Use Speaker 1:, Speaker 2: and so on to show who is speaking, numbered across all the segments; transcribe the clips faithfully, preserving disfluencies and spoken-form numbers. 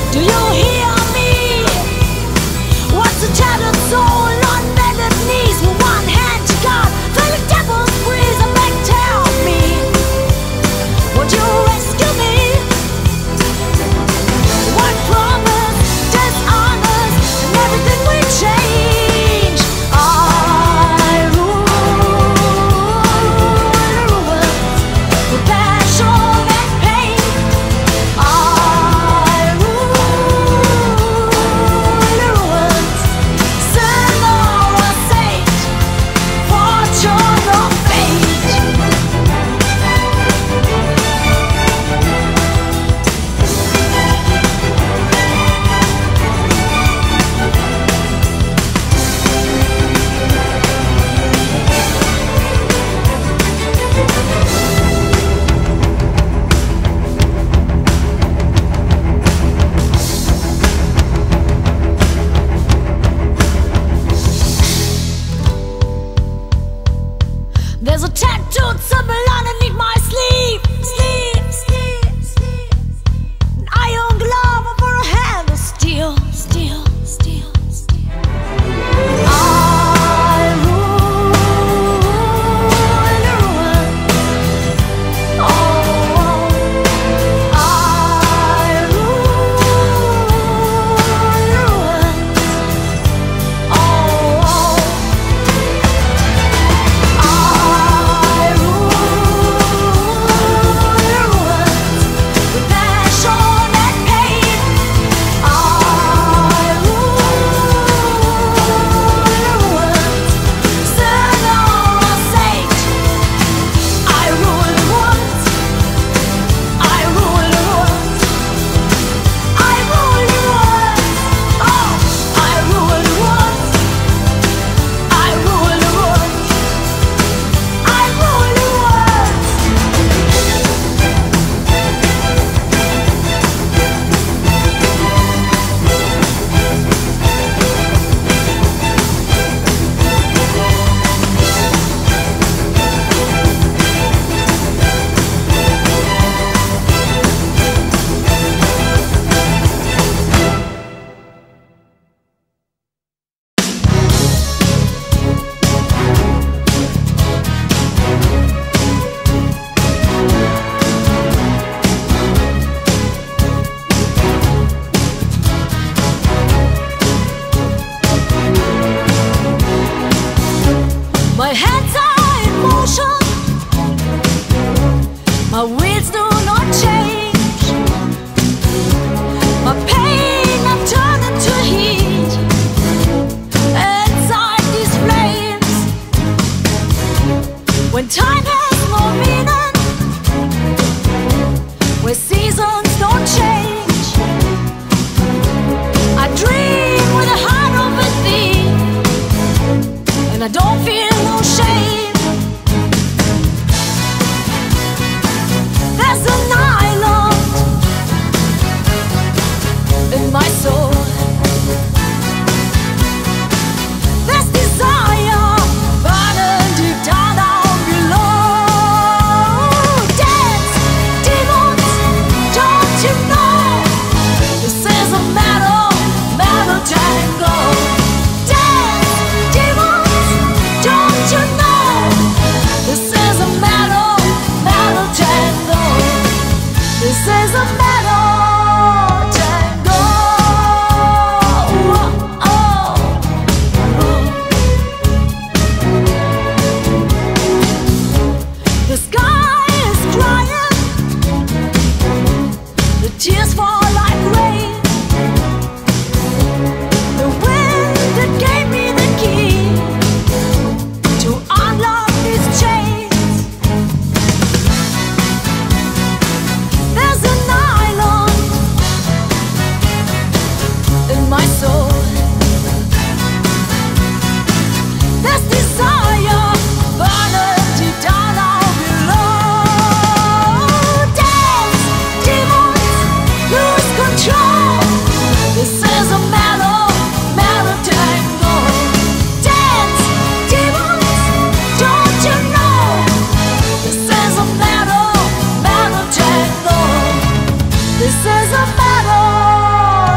Speaker 1: This is a battle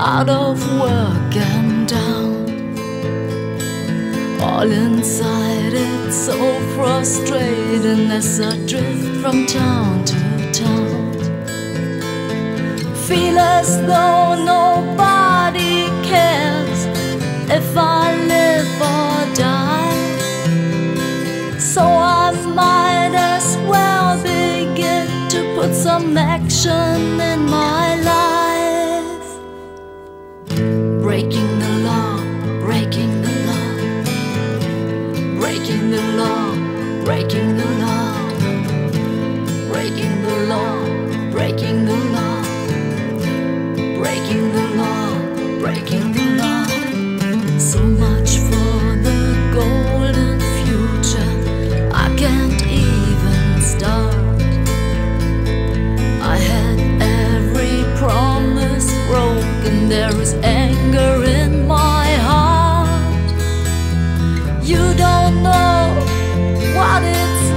Speaker 1: out of work and down. All inside it's so frustrating as I drift from town to town. Feel as though nobody cares if I live or die. So I might as well begin to put some action in my life. Breaking the law, breaking the law, breaking the law, breaking the law, breaking the law, breaking the law, breaking the law, breaking the law. So much for the golden future, I can't even start. I had every promise broken, there is anger in my heart. You don't know what it's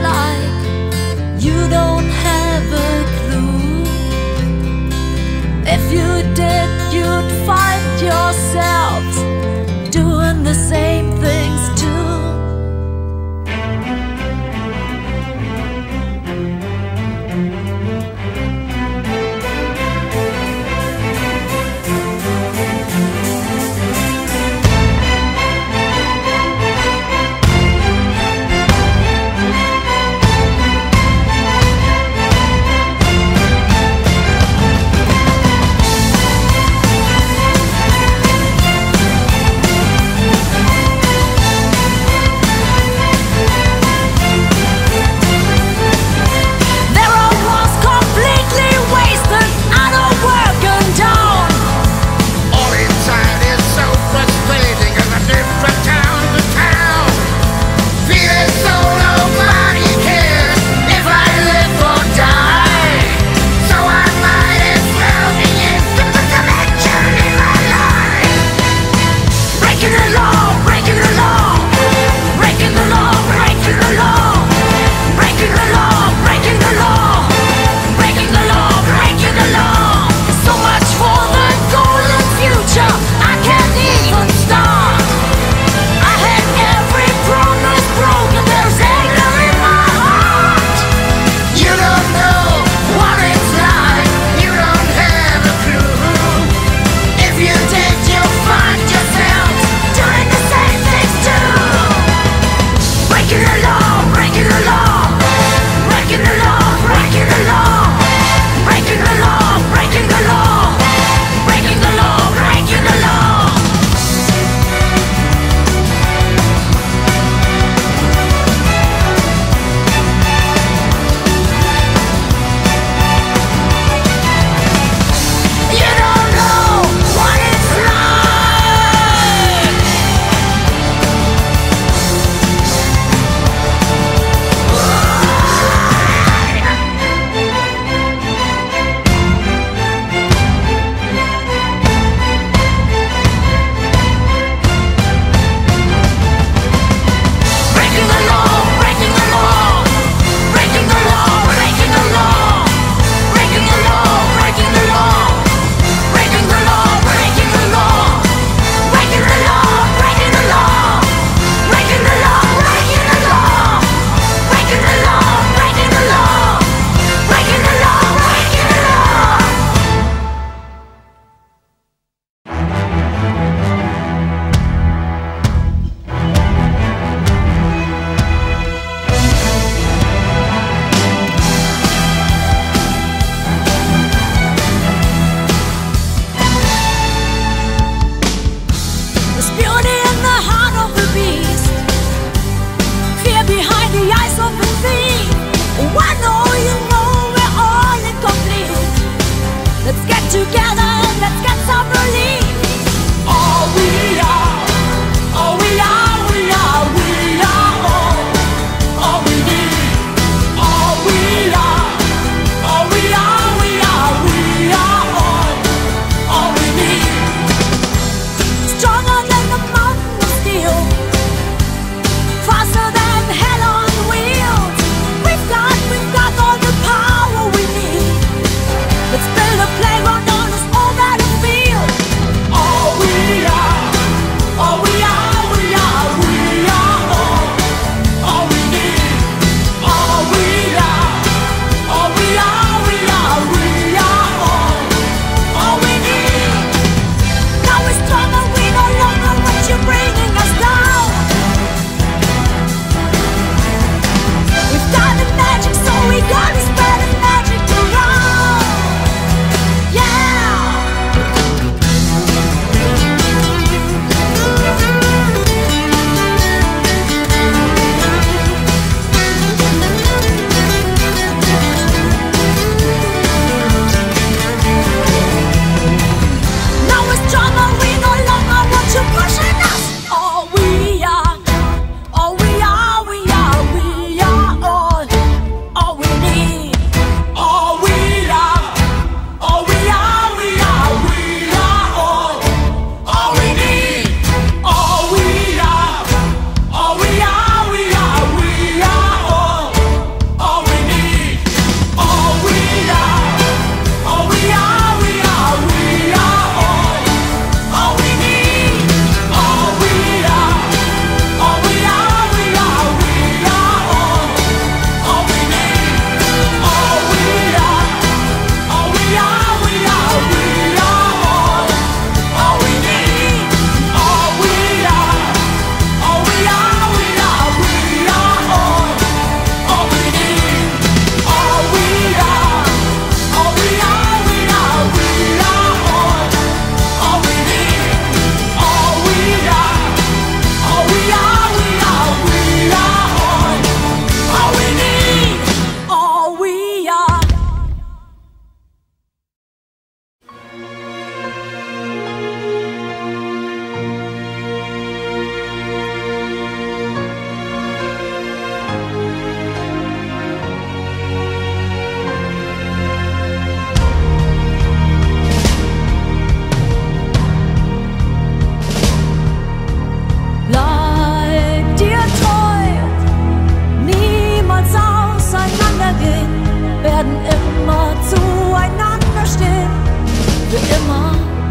Speaker 1: für immer.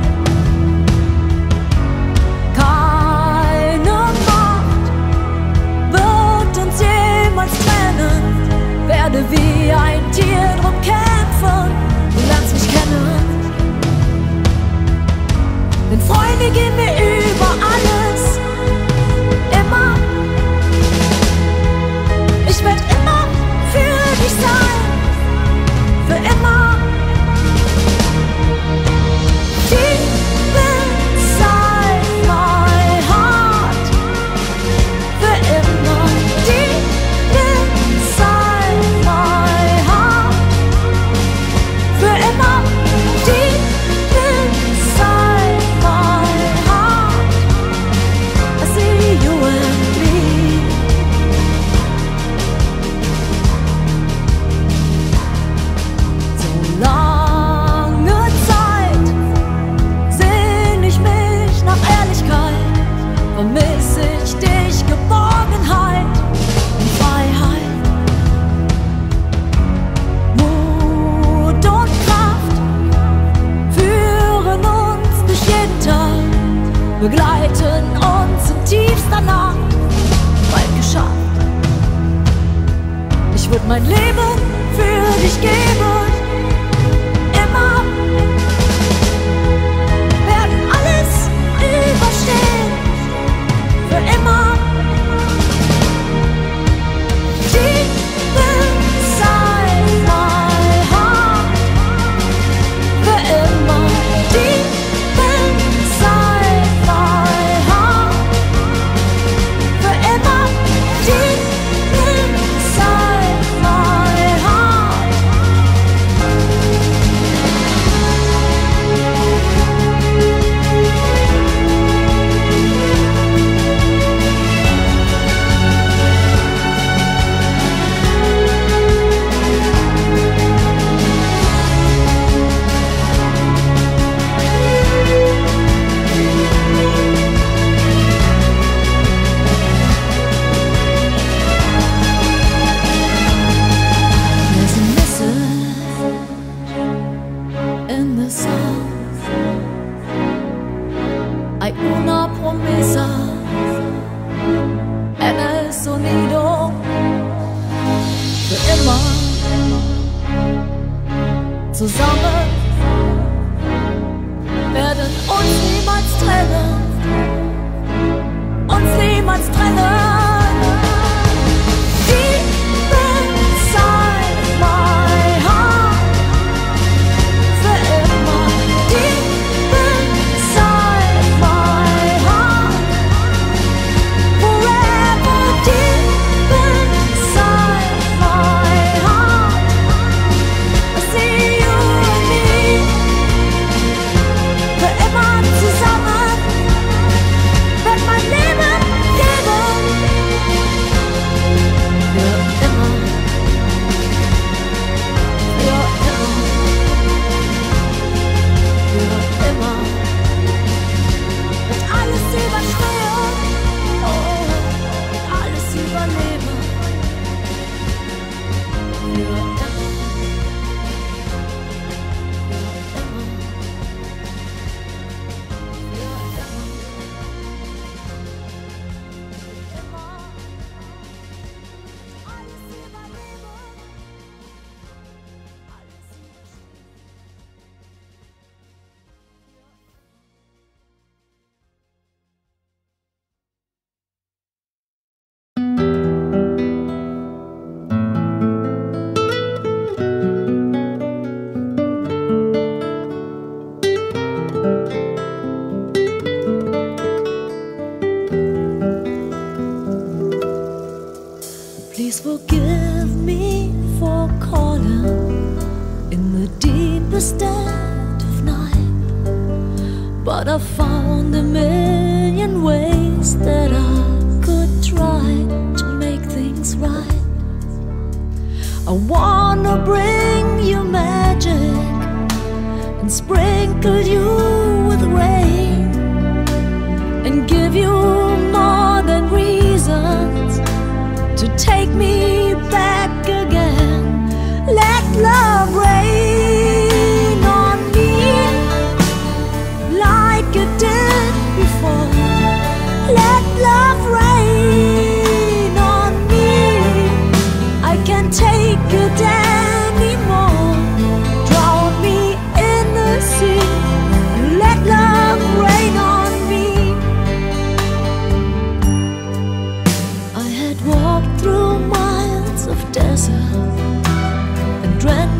Speaker 1: Keine Macht wird uns jemals trennen. Werde wie ein Tier drum kämpfen, du lernst mich kennen. Denn Freunde gehen mir über alles, immer. Ich werd immer für dich sein, für immer. Deep inside my heart, für immer. Deep inside my heart, für immer. Deep inside my heart, I see you and me. So lange Zeit sehn ich mich nach Ehrlichkeit, vermiss ich dich, Geborgenheit und Freiheit. Mut und Kraft führen uns durch jeden Tag, begleiten uns in tiefster Nacht, bald geschafft. Ich würd mein Leben für dich geben, immer. Werden alles überstehen, für immer. Deep inside my heart, für immer. Deep inside my heart, für immer. Deep inside my heart. There's a message in the song. Hay una promesa en el sonido, für immer zusammen werden uns niemals trennen, uns niemals trennen. Deep inside my heart, für immer. Deep inside my heart, forever. Deep inside my heart, I see you and me, für immer zusammen, wird mein Leben geben, für immer, für immer, für immer. Wird alles überstehen, oh, wird alles überleben, für immer, für immer, für immer, alles überleben, alles überstehen. Please forgive me for calling in the deepest dead of night, but I found a million ways that I could try to make things right. I wanna bring you magic and sprinkle you with rain and give you more than reasons to take me back again. Let love rain on me.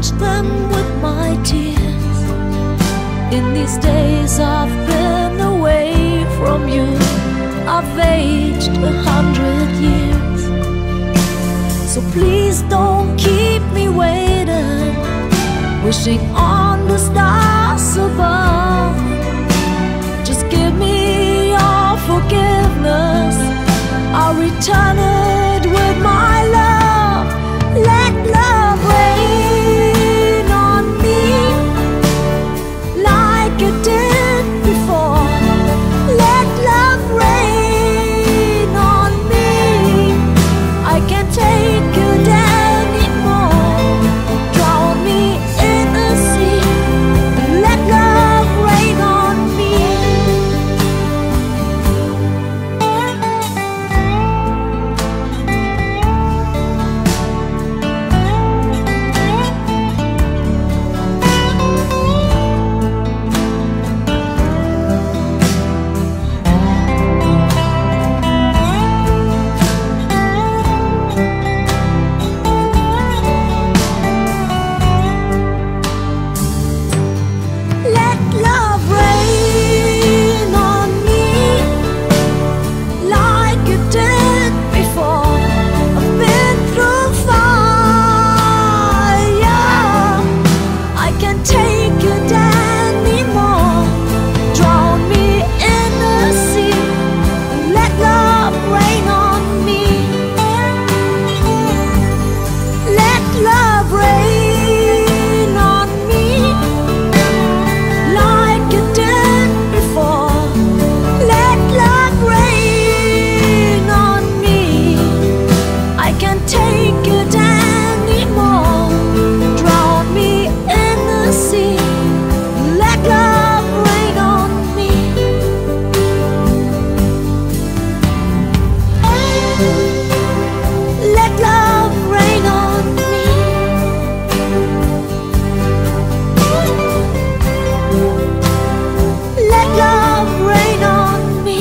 Speaker 1: quench them with my tears. In these days I've been away from you, I've aged a hundred years. So please don't keep me waiting, wishing on the stars above. Just give me your forgiveness, I'll return it with my love. Let love rain on me like it did before. Let love rain on me, I can't take it anymore. Drown me in the sea, let love rain on me. Let love rain on me like it did before. I've been through fire, I can't take it anymore. Drown me in the sea, let love rain on me. Let love rain on me like it did before. Let love rain on me, I can't take it anymore. Drown me in the sea, let love rain on me. Let love rain on me. Let love rain on me.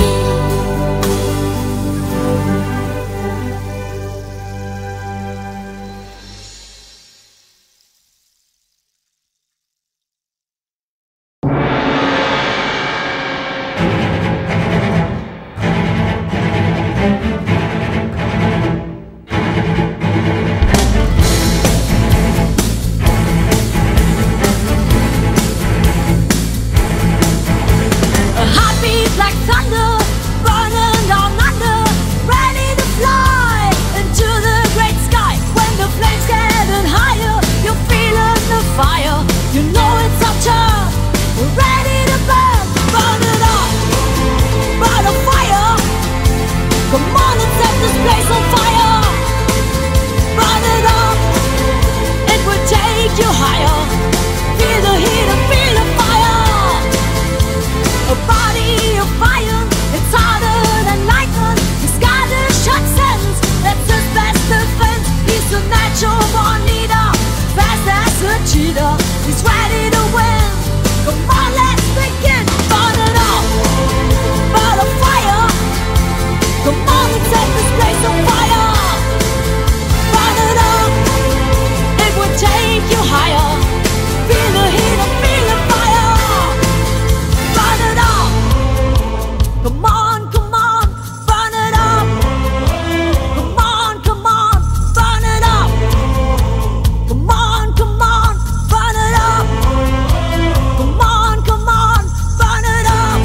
Speaker 1: A heartbeat like thunder, burning down under, ready to fly into the great sky. When the flames getting higher, you're feeling the fire. You know it's our turn, we're ready to burn. Burn it up, burn a fire. Come on and set this place on fire. Burn it up, it will take you higher. Feel the heat and feel the fire. A body of fire, it's harder than lightning. He's got a shot sense, that's his best defense. He's a natural born leader, fast as a cheetah. He's ready to win. Come on, let's begin. Burn it up, burn a fire. Come on and set this place on fire. Burn it up, it will take you higher. Feel the heat and feel the fire. Burn it up, come on, come on, burn it up. Come on, come on, burn it up. Come on, come on, burn it up. Come on, come on, burn it up.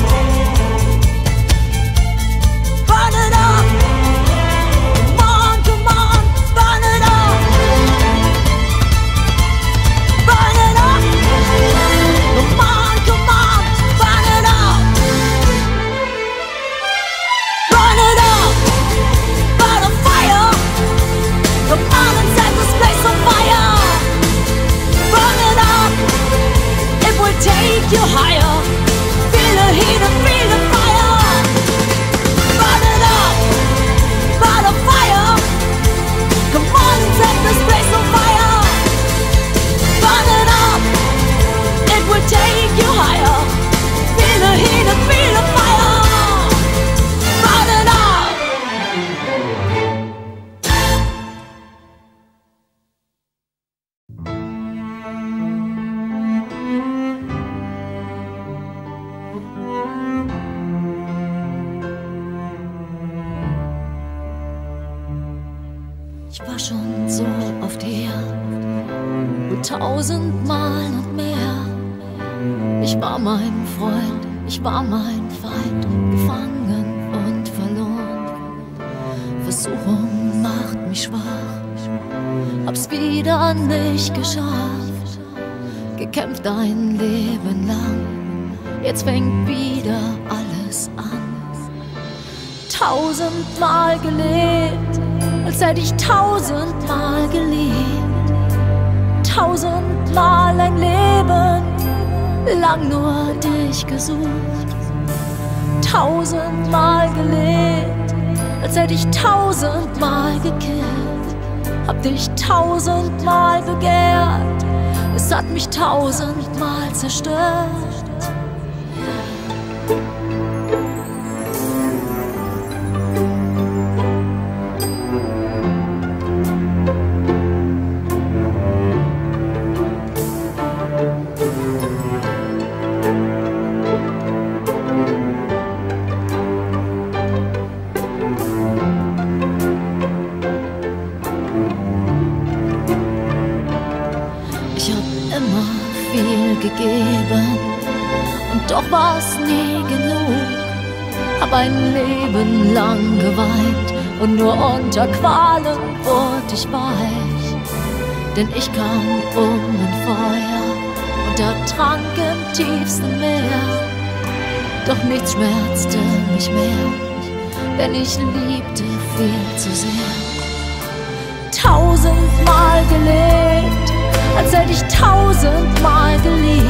Speaker 1: Burn it up. Come on, come on, burn it up. Burn it up. Come on, come on, burn it up. Burn it up, burn a fire. Come on and set this place on fire. Burn it up, it will take you higher. Feel the heat and feel the fire. Burn it up, burn a fire. Come on and set this place on fire. Burn it up, it will take you higher. Feel the heat and feel the fire. Burn it up. war schon so oft hier, wohl tausendmal und mehr. Ich war mein Freund, ich war mein Feind, gefangen und verloren. Versuchung macht mich schwach, hab's wieder nicht geschafft. Gekämpft ein Leben lang, jetzt fängt wieder alles an. Tausendmal gelebt, als hätte ich tausendmal geliebt. Tausendmal ein Leben lang nur dich gesucht. Tausendmal gelebt, als hätte ich tausendmal gekillt. Hab dich tausendmal begehrt, es hat mich tausendmal zerstört. Gegeben und doch war's nie genug. Hab ein Leben lang geweint und nur unter Qualen wurde ich weich. Denn ich kam um in Feuer und ertrank im tiefsten Meer. Doch nichts schmerzte mich mehr, denn ich liebte viel zu sehr. Tausendmal gelebt, als hätte ich tausendmal geliebt.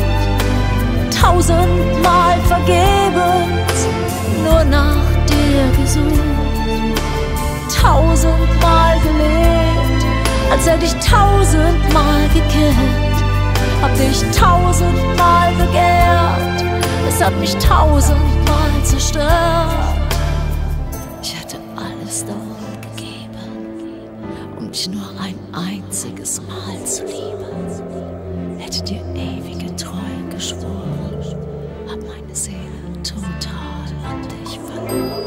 Speaker 1: Tausendmal vergebens, nur nach dir gesucht. Tausendmal gelebt, als hätte ich tausendmal gekillt. Hab dich tausendmal begehrt, es hat mich tausendmal zerstört. Ich hätte alles darum gegeben, um dich nur ein einziges Mal zu lieben. Hätte dir ewige Treue geschworen, hab meine Seele total an dich verloren.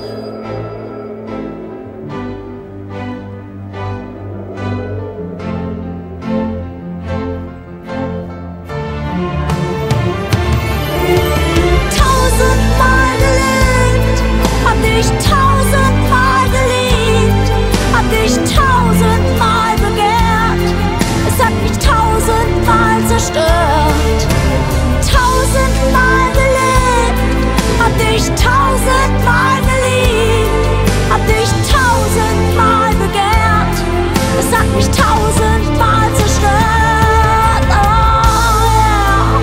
Speaker 1: Tausendmal gelebt, hab dich tausendmal geliebt, hab dich tausendmal begehrt, es hat mich tausendmal zerstört. Tausendmal gelebt, hab dich tausendmal geliebt, hab dich tausendmal begehrt, es hat mich tausendmal zerstört. Oh, yeah.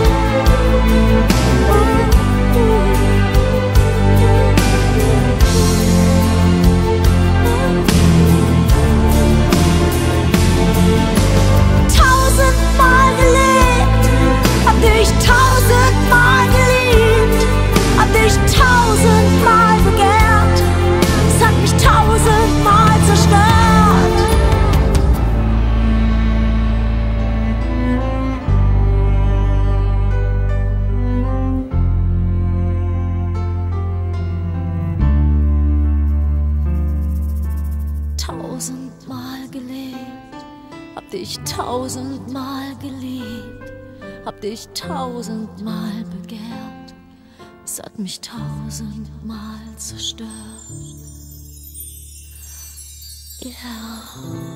Speaker 1: Tausendmal gelebt, hab dich tausendmal geliebt, hab dich tausendmal begehrt, es hat mich tausendmal zerstört. Tausendmal gelebt, hab dich tausendmal geliebt, hab dich tausendmal begehrt, es hat mich tausendmal zerstört. Yeah.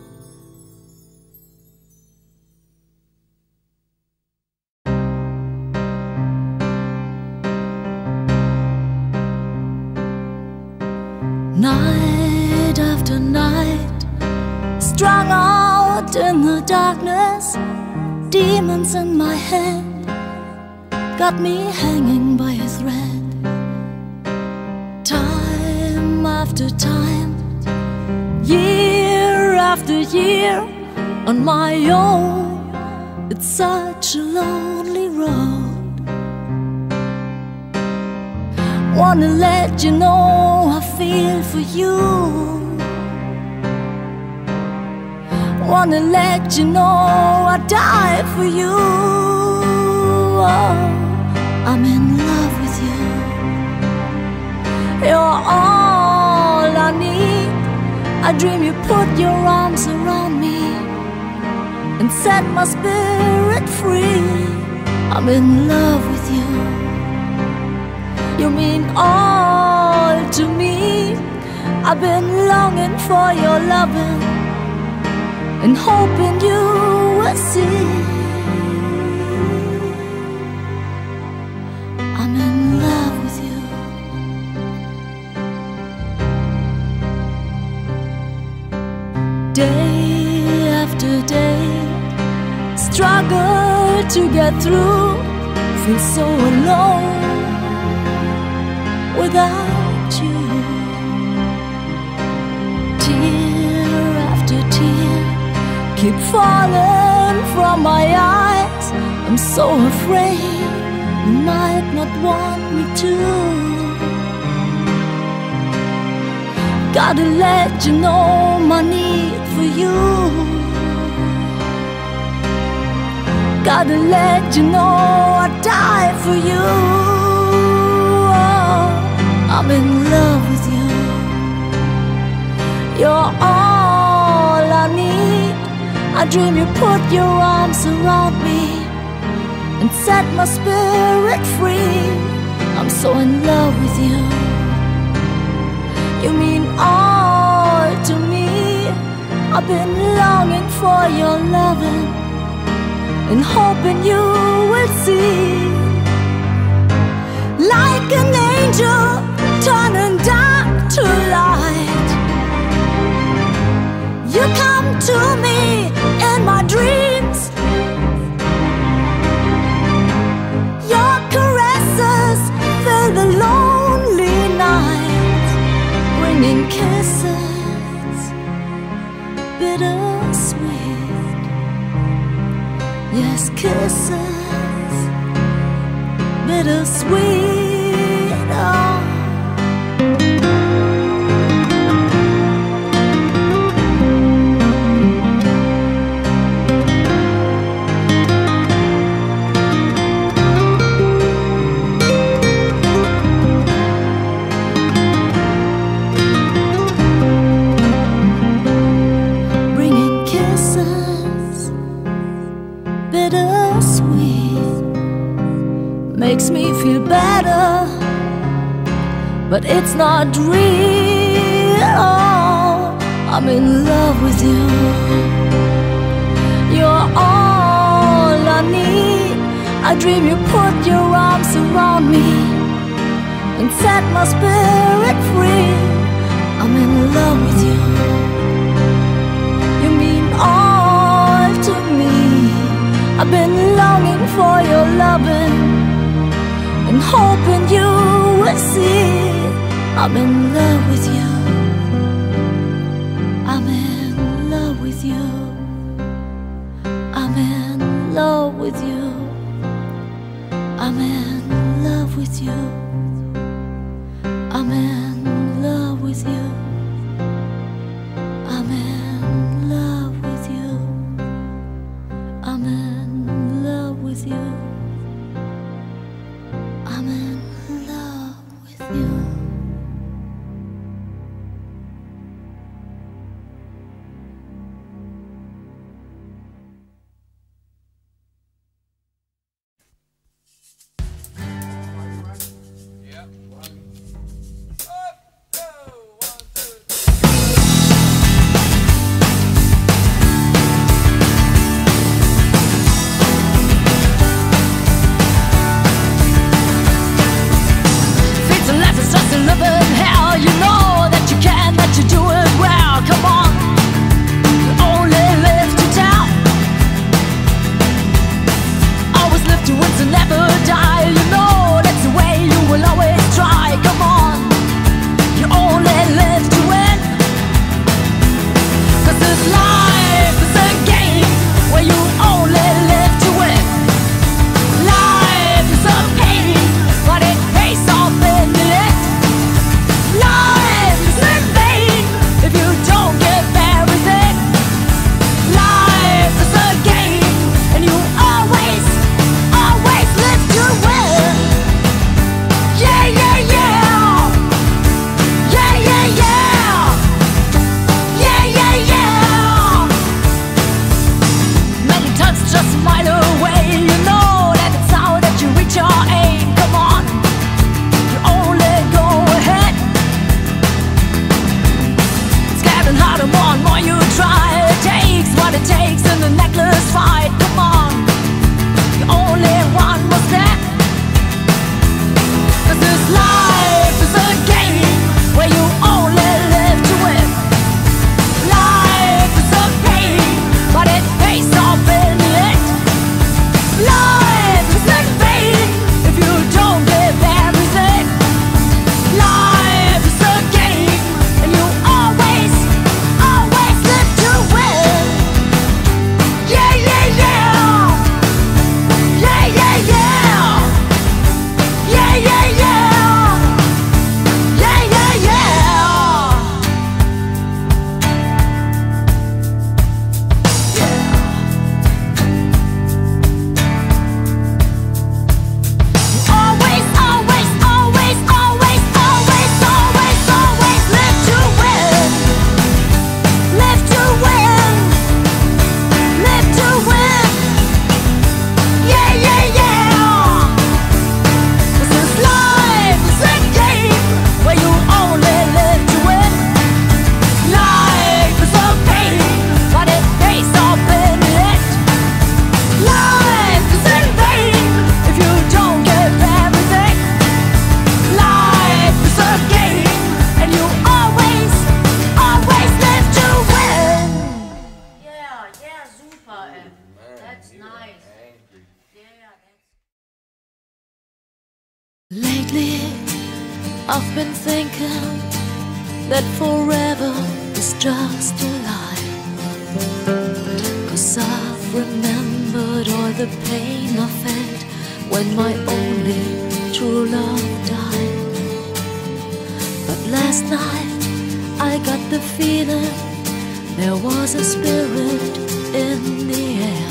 Speaker 1: Night after night, strung out in the darkness, demons in my head got me hanging by a thread. Time after time, year after year, on my own, it's such a lonely road. Wanna let you know I feel for you. Wanna let you know I die for you. Oh, I'm in love with you. You're all I need. I dream you put your arms around me and set my spirit free. I'm in love with you. You mean all to me. I've been longing for your loving and hoping you will see. I'm in love with you. Day after day, struggle to get through. Feel so alone without you. Tear after tear keep falling from my eyes. I'm so afraid you might not want me to. Gotta let you know my need for you. Gotta let you know I die for you. Oh, I'm in love with you. You're all I need. I dream you put your arms around me and set my spirit free. I'm so in love with you. You mean all to me. I've been longing for your loving and hoping you will see. Like an angel turning dark to light, you come to me in my dreams. Your caresses fill the lonely night, bringing kisses bittersweet. Yes, kisses bittersweet. Oh. Makes me feel better, but it's not real. I'm in love with you. You're all I need. I dream you put your arms around me and set my spirit free. I'm in love with you. You mean all to me. I've been longing for your loving and hoping you will see. I'm in love with you. I'm in love with you. I'm in love with you. I'm in love with you. I'm in love with you. I'm in love with you. I'm in love with you. I'm in love with you. I've been thinking that forever is just a lie, 'cause I've remembered all the pain I felt when my only true love died. But last night I got the feeling there was a spirit in the air.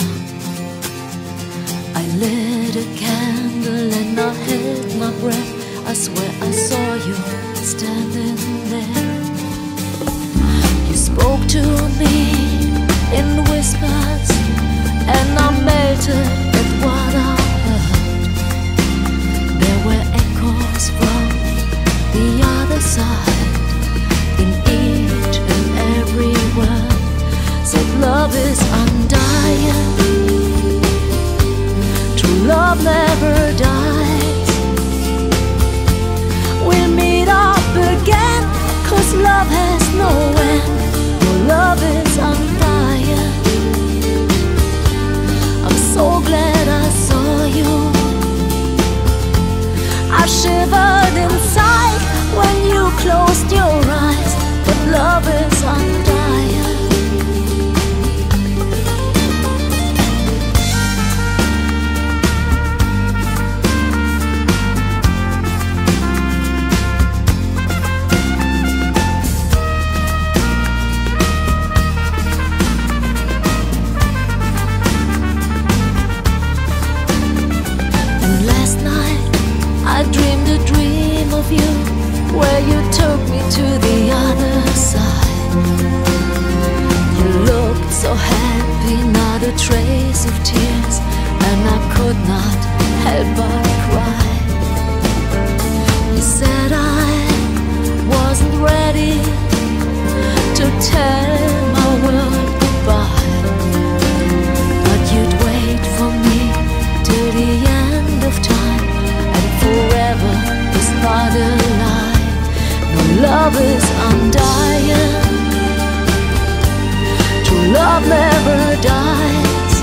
Speaker 1: I lit a candle and I held my breath. I swear I saw you standing there. You spoke to me in whispers, and I melted at what I heard. There were echoes from the other side in each and every word. Said love is undying, true love never dies. We'll meet up again, 'cause love has no end. Your love is undying. I'm so glad I saw you. I shivered inside when you closed your eyes, but love is undying. Where you took me to the other side. You looked so happy, not a trace of tears, and I could not help but cry. You said I wasn't ready to tell my world goodbye, but you'd wait for me till the end of time, and forever is not a lie. Love is undying, true love never dies.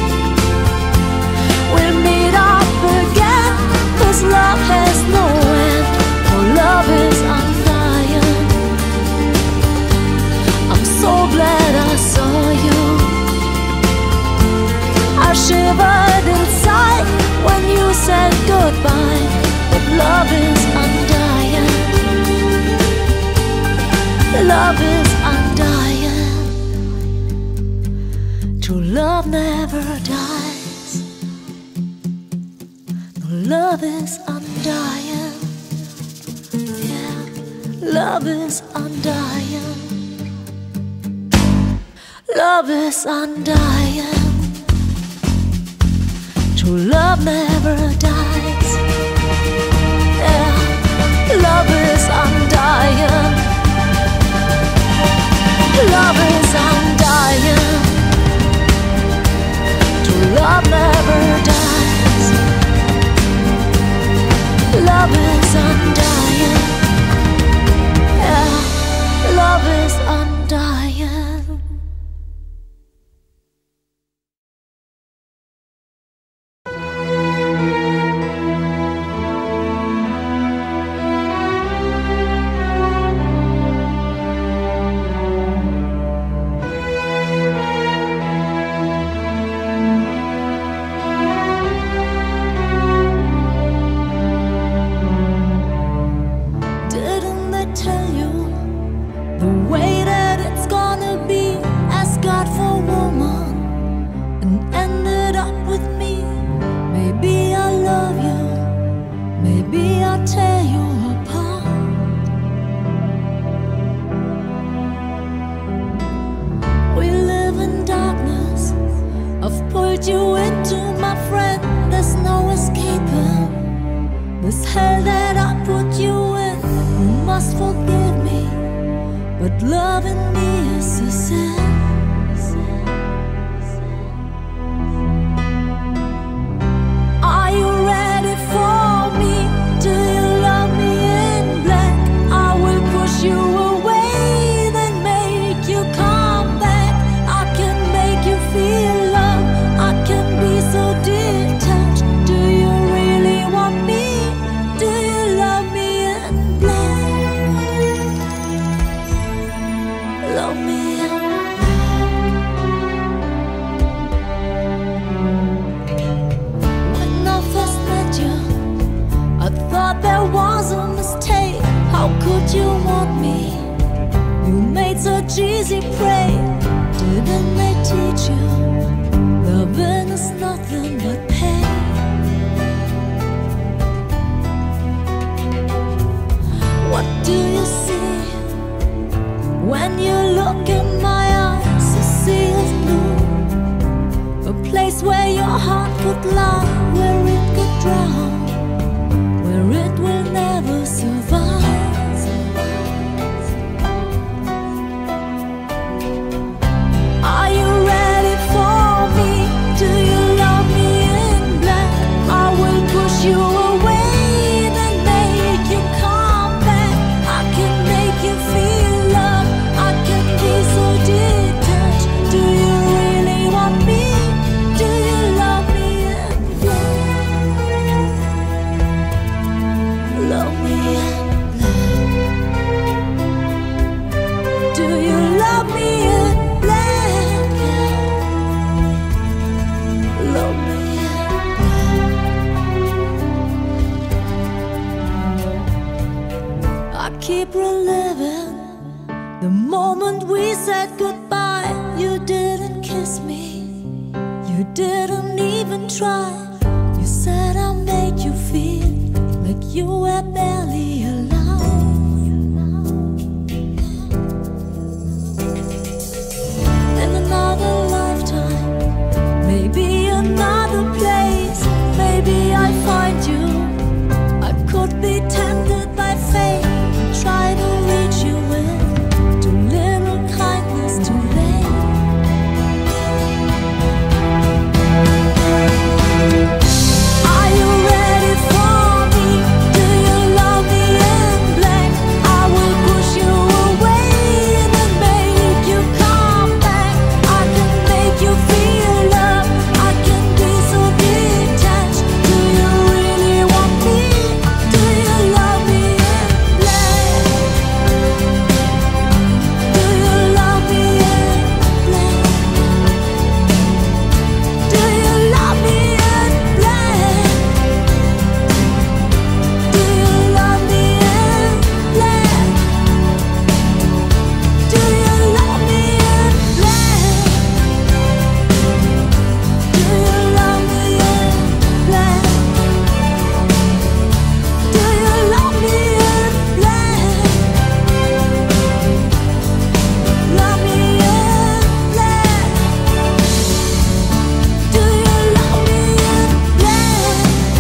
Speaker 1: We'll meet up again, 'cause love has no end. Oh, love is undying. I'm so glad I saw you. I shivered inside when you said goodbye, but love is undying. Love is undying, true love never dies. No, love is undying, yeah, love is undying. Love is undying, true love never dies, yeah, love is undying. Love is undying, true love never dies. Love is undying, yeah, love is undying.
Speaker 2: Black.
Speaker 1: such easy prey. Didn't they teach you loving is nothing but pain? What do you see when you look in my eyes? A sea of blue, a place where your heart could lie, where it could drown, where it will never survive. Are you ready for me? Do you love me in black? I will push you away, then make you come back. I can make you feel love, I can be so detached. Do you really want me? Do you love me in black? Love me in black. Do you love me in black? Love me in black. I keep reliving the moment we said goodbye. You didn't kiss me, you didn't even try. You said I'll make you feel like you were barely alive. In another lifetime, maybe another place, maybe I find you. I could be tempted by fate and try to reach you with too little kindness too late. Are you ready for me? Do you love me in black? I will push you away and then make you come back. I can make you feel love, I can be so detached. Do you really want me? Do you love me in black? Do you love me in black? Do you love me in black? Do you love me in black? Do you love me in black? Do you love me in black? Do you love me in black? Love me in black. Do you love me in black?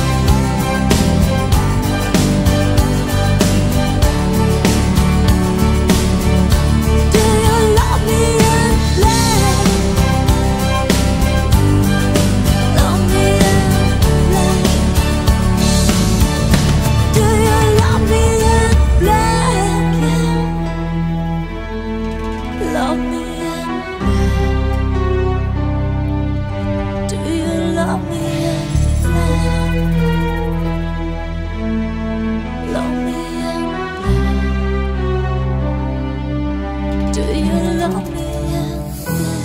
Speaker 1: Do you love me in black? Love me in black. Do you love me in black? Love me in black. Do you love me in black? Love me in black. Do you love me in black?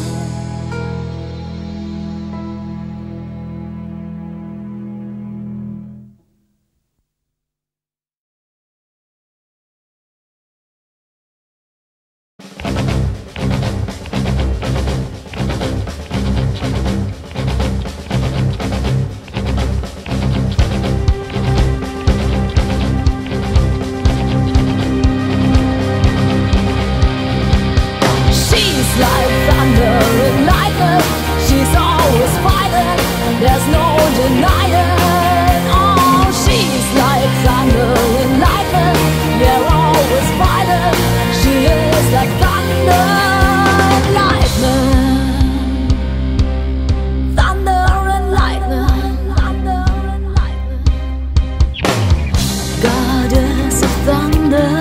Speaker 1: She's like thunder and lightning, she's always fighting, there's no denying. Oh, she's like thunder and lightning, they're always fighting. She is like thunder and lightning. Thunder and lightning, thunder and lightning. Goddess of thunder,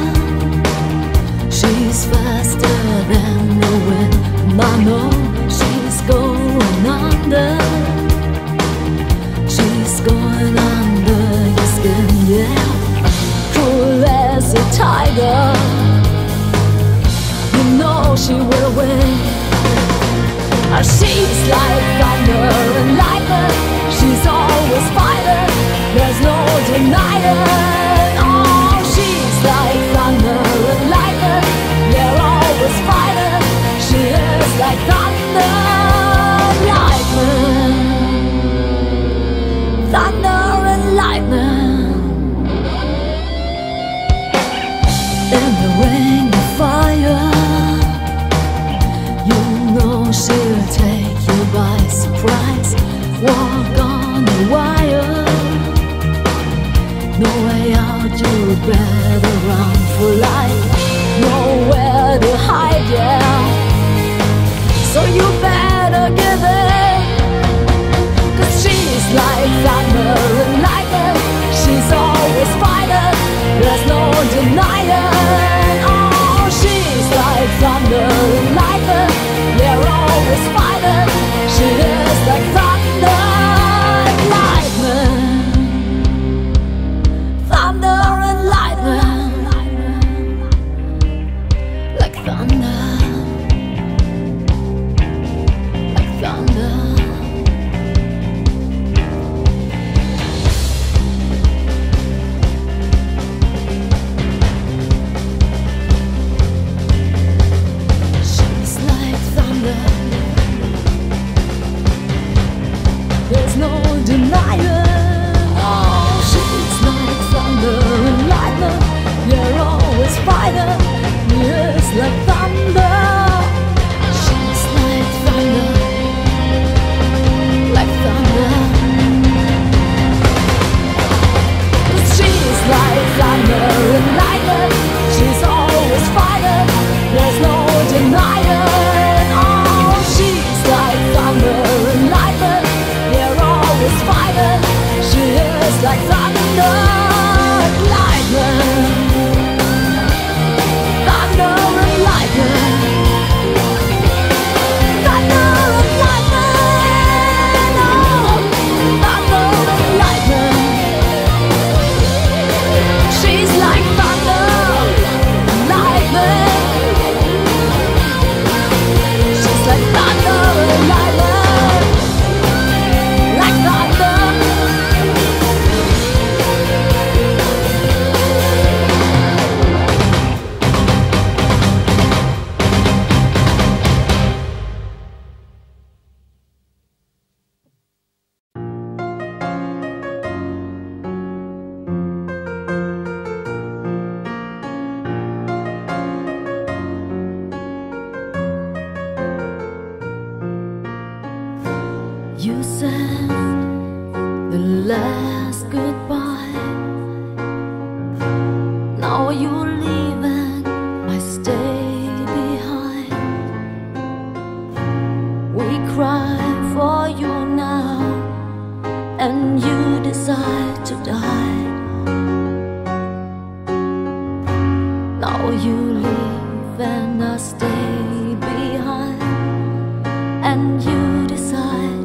Speaker 1: she's faster than the wind, and I know she's going under. She's going under your skin, yeah. Cruel as a tiger, you know she will win. Uh, She's like thunder and lightning, she's always fighting, there's no denying. Oh, she's like thunder and lightning, they're always fighting. fries, walk on the wire. No way out, you better run for life. Nowhere to hide, yeah. So you better give in, 'cause she's like thunder and lightning. She's always fighting, there's no denying. Oh, she's like thunder and lightning. They're always fighting. She is like thunder and lightning. Thunder and lightning. Like thunder. Like thunder. There's no denying. Oh, she's like thunder and lightning. You're always fighting. Yes, like thunder. She's like thunder. Like thunder. She's like thunder and lightning. She's always fighting. There's no denying. Oh, she's like thunder and lightning. Is fighting. She is like thunder and lightning. Thunder and lightning. Thunder and lightning. Oh, thunder and lightning. She's like thunder and lightning. She's like thunder and lightning. You said the last goodbye. Now you're leaving, I stay behind. We cry for you now, and you decide to die. Now you leave and I stay behind, and you decide.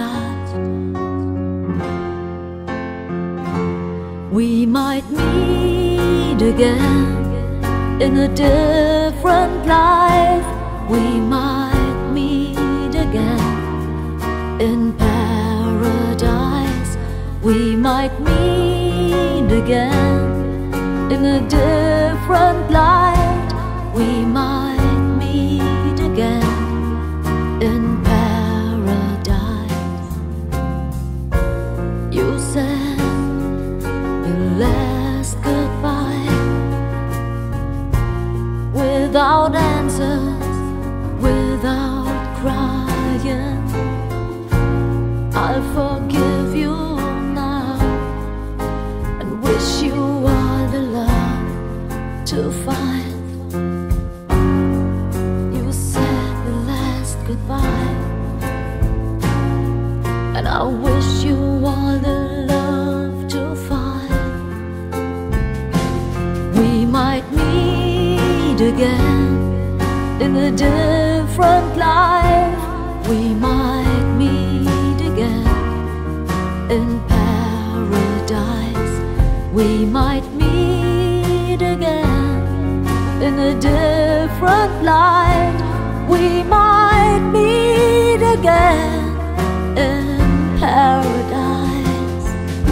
Speaker 1: We might meet again in a different life. We might meet again in paradise. We might meet again in a different light. We might meet again in paradise. You said last goodbye, without answers, without crying. I'll forgive you now and wish you all the love to find. You said the last goodbye, and I wish you all the love to find. We might meet again in a different life. We might meet again in paradise. We might meet again in a different light. We might meet again in paradise.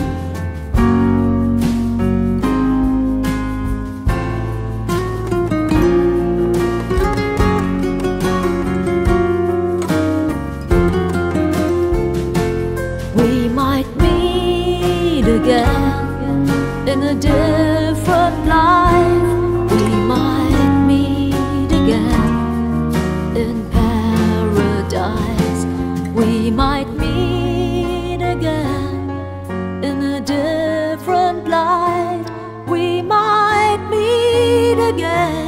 Speaker 1: We might meet again in a different life. We might meet again in paradise. We might meet again.